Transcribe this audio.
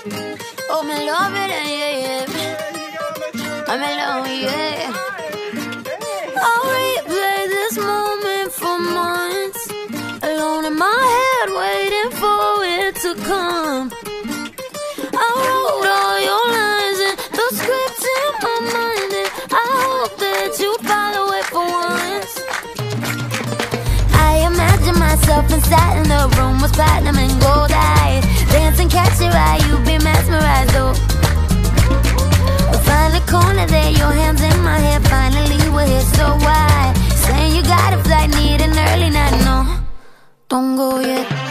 Oh, me love it, yeah, yeah. I'm in love, yeah. I'll replay this moment for months, alone in my head, waiting for it to come. I wrote all your lines and the script in my mind, and I hope that you follow it for once. I imagine myself inside in the room with platinum and gold eyes, dancing, catch your eye, you be mesmerized, oh. We'll find a corner there, your hands in my hair, finally we're here, so why? Saying you got a flight, need an early night, no, don't go yet.